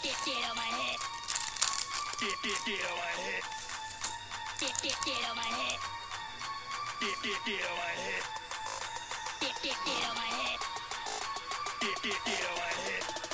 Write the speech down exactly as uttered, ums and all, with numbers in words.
get, get on my head. Get, get, get on my head. Get, get, get on my head. Get, get, get on my head. Get, get, get on my head. Get, get, get on my head.